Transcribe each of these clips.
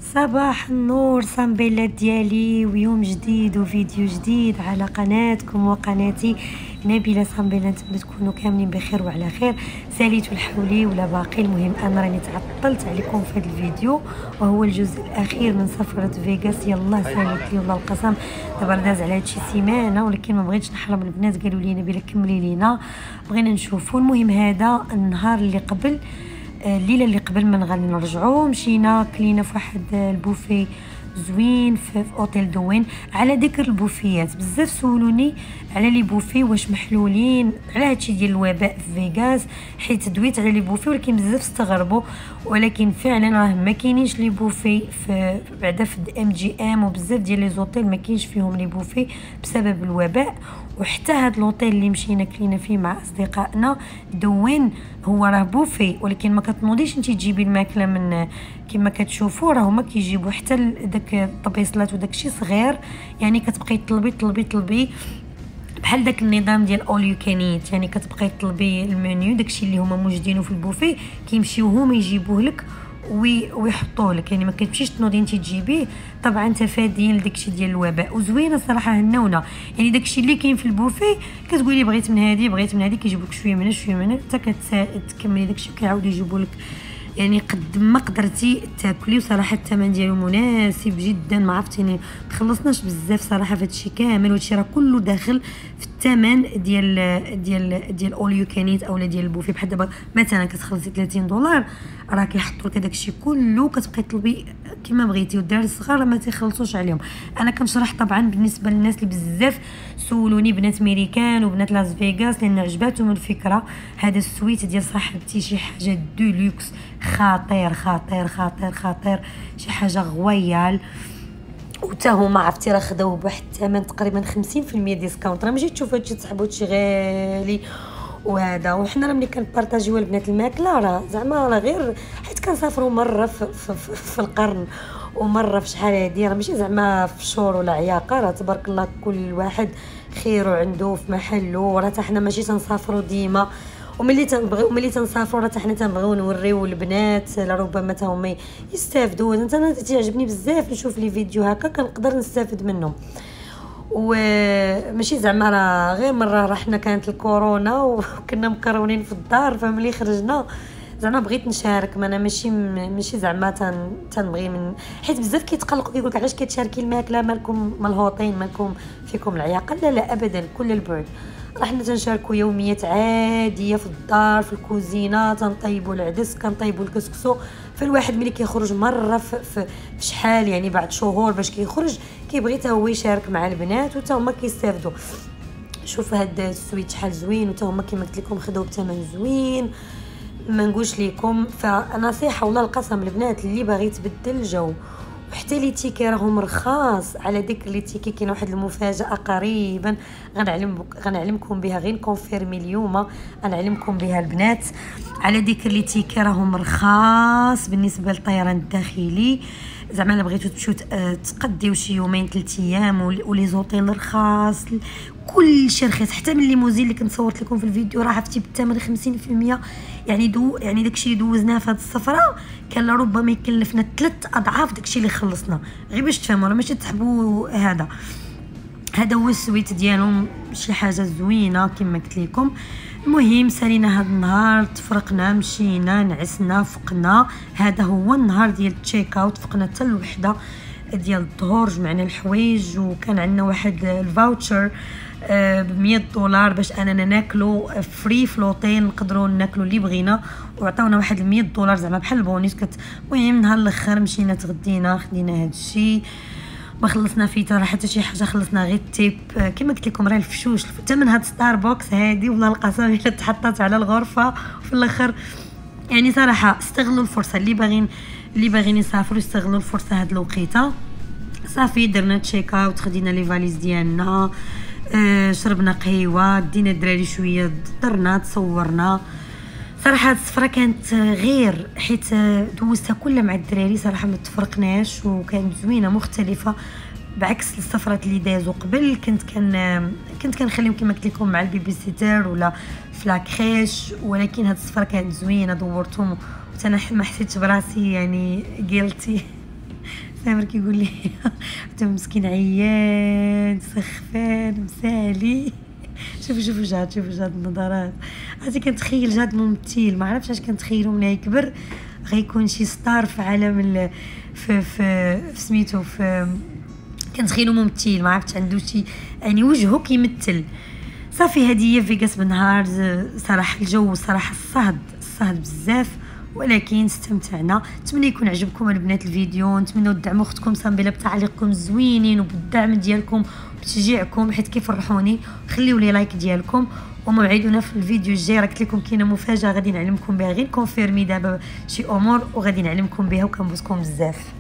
صباح النور صنبيلات ديالي، ويوم جديد وفيديو جديد على قناتكم وقناتي نبيله صنبيله. نتمنى تكونوا كاملين بخير وعلى خير. ساليت الحولي ولا باقي، المهم انا راني تعطلت عليكم في هذا الفيديو وهو الجزء الاخير من سفره فيغاس. يلا ساليت لي والله القسم، دابا داز على هادشي سيمانه ولكن ما بغيتش نحرم البنات، قالوا لي نبيله كملي لينا بغينا نشوفوا. المهم هذا النهار اللي قبل الليله اللي قبل ما نرجعوا مشينا كلينا في واحد البوفي زوين في اوتيل دوين. على ذكر البوفيات، بزاف سولوني على لي بوفي واش محلولين على هادشي ديال الوباء في فيغاس، حيت دويت على لي بوفي ولكن بزاف استغربوا. ولكن فعلا راه ما كاينينش لي بوفي في بعدا في MGM وبزاف ديال لي زوتيل ما كاينش فيهم لي بوفي بسبب الوباء. وحتى هاد لوطيل اللي مشينا كلينا فيه مع اصدقائنا دوين هو راه بوفي، ولكن ما كتنوضيش انت تجيبي الماكله من كما كتشوفوا، راه هما كيجيبوا حتى داك الطبيصلات وداكشي صغير، يعني كتبقاي طلبي بحال داك النظام ديال اول يو كانيت، يعني كتبقاي طلبي المنيو داكشي اللي هما موجدينه في البوفي كيمشيو هما يجيبوه لك ويحطوه لك، يعني ما كتمشيش تنوضي انت تجيبيه. طبعا تفاديا لداكشي ديال الوباء. وزوينه الصراحه هناونا، يعني داكشي اللي كاين في البوفي كتقولي بغيت من هذه بغيت من هذه، كيجيبوا لك شويه من هنا شويه من هنا حتى كتكملي داكشي وكيعاودوا يجيبوا لك، يعني قد ما قدرتي تاكلي. وصراحه الثمن ديالو مناسب جدا، ما عرفتيني ما خلصناش بزاف صراحه في هادشي كامل، وهادشي راه كله داخل في الثمن ديال اول يو كانيت اولا ديال البوفي. بحال دابا مثلا كتخلصي $30 راه كيحطوا لك داكشي كله، كتبقاي تطلبي كما بغيتي. والدراري الصغار ما تيخلصوش عليهم. انا كنشرح طبعا بالنسبه للناس اللي بزاف سولوني، بنات ميريكان وبنات لاس فيغاس، لان عجباتهم الفكره. هذا السويت ديال صاحبتي شي حاجه دولوكس، خطير خطير خطير خطير، شي حاجه غويال. وتا هما عرفتي راه خداوه بواحد الثمن تقريبا 50% ديسكاونت. راه ماشي تشوف هادشي تصاحبوا هادشي غالي وهذا. وحنا راه ملي كنبارطاجيو البنات الماكله راه زعما راه غير حيت كنسافروا مره في القرن ومره في شحال هادي، راه ماشي زعما في شهور ولا عياقه. راه تبارك الله كل واحد خير عنده في محله. راه حتى حنا ماشي تنسافروا ديما، وملي تنسافروا راه حتى حنا تنبغيو نوريو البنات لربما حتى هما يستافدوا. انا تعجبني بزاف نشوف لي فيديو هكا كنقدر نستافد منهم. وماشي زعما راه غير مره رحنا كانت الكورونا وكنا مكرونين في الدار، فملي خرجنا زعما بغيت نشارك. ما انا ماشي زعما تنبغي من، حيت بزاف كيتقلقوا كيقولك علاش كتشاركي الماكله، مالكم ملهوطين، مالكم فيكم العياقه. لا ابدا، كل البعد. راه حنا تنشاركوا يوميات عاديه في الدار في الكوزينه، تنطيبوا العدس كنطيبوا الكسكسو. فالواحد ملي كيخرج مره في شحال يعني بعد شهور باش كيخرج كيبغي حتى هو يشارك مع البنات وتا هما كيستافدوا. شوف هاد السويت شحال زوين، وتا هما كما قلت لكم خداو بثمن زوين ما نقولش لكم. فنصيحه والله القسم البنات اللي باغي تبدل الجو، وحتى لي تيكي راهم رخاص. على ذكر لي تيكي كاين واحد المفاجاه قريبا غنعلمكم بها، غير نكونفيرمي اليوم غنعلمكم بها البنات. على ذكر لي تيكي راهم رخاص بالنسبه للطيران الداخلي، زعما الا بغيتو تمشيو تقضيو شي يومين 3 ايام ولي زوطيل رخاص، كل شيء رخيص. حتى من الليموزين اللي كنت صورت لكم في الفيديو راه عرفتي بالثمن 50%. يعني داكشي اللي دوزناه في هذه السفره كان لربما يكلفنا 3 اضعاف داكشي اللي خلصنا، غير باش تفهموا راه ماشي تحبوا. هذا هو السويت ديالهم، شي حاجه زوينه كما قلت لكم. المهم سالينا هذا النهار، تفرقنا مشينا نعسنا فقنا. هذا هو النهار ديال التشيك اوت، فقنا حتى الوحده ديال الظهر، جمعنا الحوايج وكان عندنا واحد الفاوتشر $100 باش اننا ناكلو فري في لوطيل، نقدروا ناكلو اللي بغينا، وعطاونا واحد $100 زعما بحال البونيس. المهم نهار الاخر مشينا تغدينا، خدينا هذا الشيء، ما خلصنا فيه راه حتى شي حاجه، خلصنا غير التيب كما قلت لكم. راه الفشوش ثمن هاد ستاربكس هادي والله القسم الا تحطات على الغرفه وفي الاخر. يعني صراحه استغلوا الفرصه، اللي باغيين يسافروا يستغلوا الفرصه هاد الوقيته. صافي درنا تشيك اوت، خدينا لي فاليز ديالنا، شربنا قهيوه، دينا الدراري شويه، درنا تصورنا. صراحه هاد السفره كانت غير حيت دوزتها كلها مع الدراري، صراحه ما تفرقناش وكانت زوينه مختلفه بعكس السفرات اللي دازوا قبل. كنت كنخليهم كما قلت لكم مع البيبي سيتر ولا في لاكريش، ولكن هاد السفره كانت زوينه دورتهم، وانا ما حسيتش براسي يعني قلتي سامر كيقول لي حتى مسكين عيان سخفان مسالي. شوفوا جاد النظرات. عرفتي كنتخيل جاد ممثل، ما عرفتش اش كنتخيلو ملي يكبر غيكون شي ستار في عالم في سميتو كنتخيلو ممثل، ما عرفتش عنده شي يعني وجهه كيمثل. صافي هذه هي فيغاس بنهار. صراحه الجو صراحه الصهد بزاف، ولكن استمتعنا. نتمنى يكون عجبكم البنات الفيديو، نتمنى تدعموا اختكم صنبيله بتعليقكم الزوينين وبالدعم ديالكم وبتشجيعكم حيت كيفرحوني. خليوا لي لايك ديالكم وموعدنا في الفيديو الجاي. راه قلت لكم كاينه مفاجاه غادي نعلمكم بها، غير كونفيرمي دابا شي امور وغادي نعلمكم بها وكنبوسكم بزاف.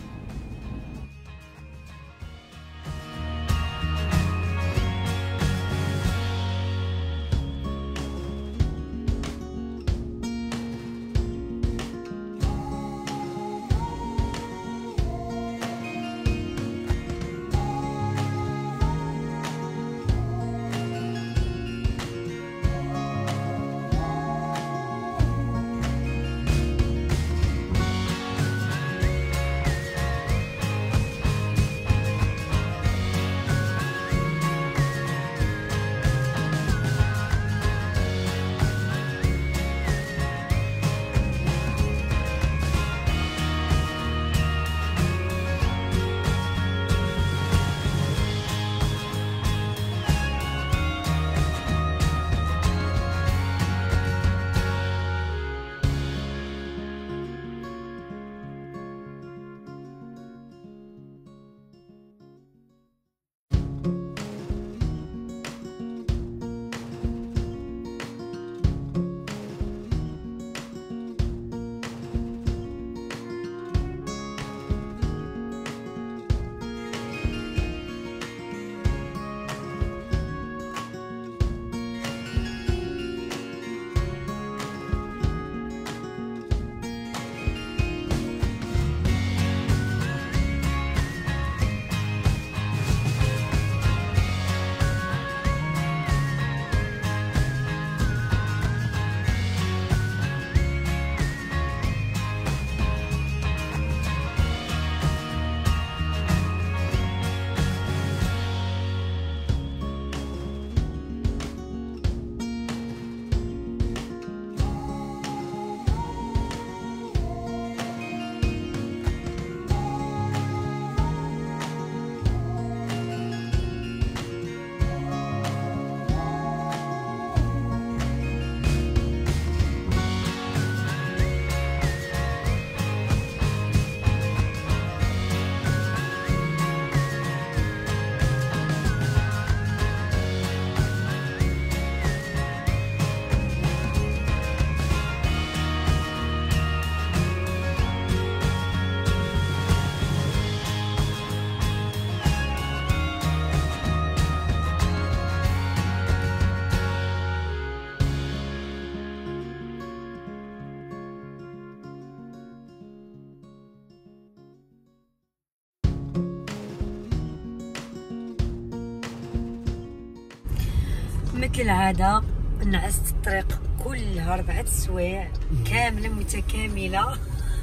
مثل العاده نعست الطريق كلها 4 سوايع كامله متكامله.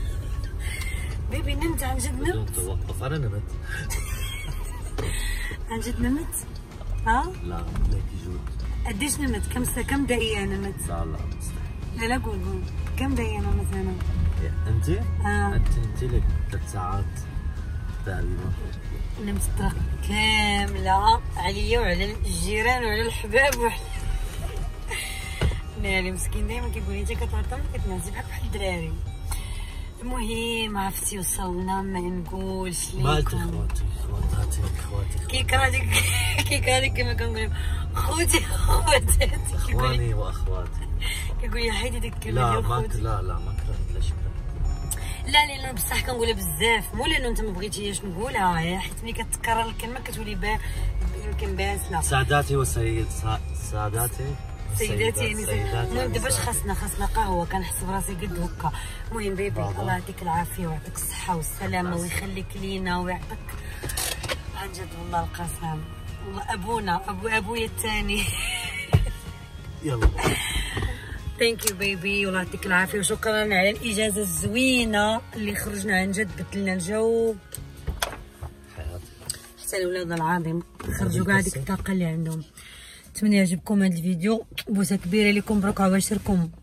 بيبي نمت عن جد نمت. توقف انا نمت. عن جد نمت؟ ها؟ لا لكن جود. قديش نمت؟ كم دقيقة نمت؟ لا مستحيل. لا قول كم دقيقة نمت انا؟ انت؟ انت لك 3 ساعات تقريبا. نمت الطريق كاملة عليا وعلى الجيران وعلى الحباب ناري مسكين دايما كيقول لي انت كتعطل كتنعسي بحال الدراري. المهم عرفتي وصلنا ما نقولش لكم. مالتي خواتي كيكره ديك كما كنقول خوتي خواتاتي اخواني واخواتي. كيقول لي حيدي ديك الكلمه لا ديال خوتي. لا ما كرهت لا شكرا. لا لان بصح كنقولها بزاف، مو لانه انت ما بغيتيش نقولها، حيت ملي كتكرر الكلمه كتولي يمكن باسله. ساداتي سيداتي المهم دابا خاصنا قهوه، كنحس براسي قد هكا. المهم بيبي الله يعطيك العافيه ويعطيك الصحه والسلامه ويخليك لينا ويعطيك عن جد والله القسم والله ابونا ابويا الثاني. يلا ثانك يو بيبي والله يعطيك العافيه وشكرا على الاجازه الزوينه اللي خرجنا، عن جد بدلنا الجو حتى الولاد العظيم خرجوا كاع ديك الطاقه اللي عندهم. نتمنى يعجبكم هذا الفيديو، بوسه كبيره لكم، مبروك عواشركم.